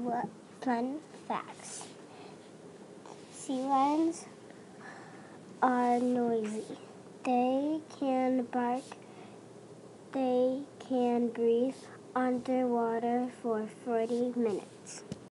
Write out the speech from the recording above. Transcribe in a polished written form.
fun facts. Sea lions are noisy. They can bark. They can breathe underwater for 40 minutes.